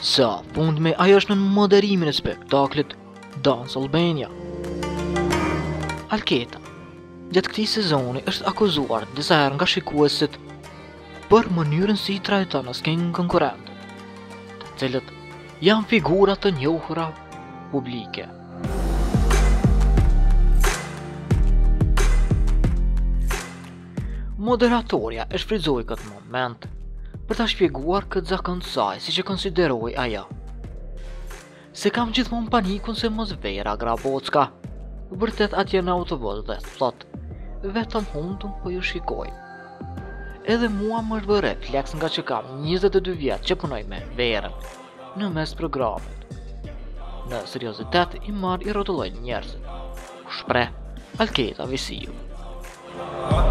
Sa fund me ajo është në moderimin e spektaklit Dance Albania. Alketa, gjatë këtij sezoni është akuzuar disa herë nga shikuesit për mënyrën si i trajton asnjë konkurrent, të cilët janë figura të njohura publike. Moderatorja e shfrytzoi këtë moment për ta shpjeguar këtë zakon të saj siç e konsideroi ajo. Se kam gjithmonë panikun se mos vera Grabocka. Vërtet atje në autobus dhe thot, vetëm hundun po ju shikoj. Edhe mua më është bërë refleks nga që kam 22 vjetë që punoj me verën në mes programit. Në seriozitet i marr i rrotulloj njerëzit. U shpreh Alketa Visiu.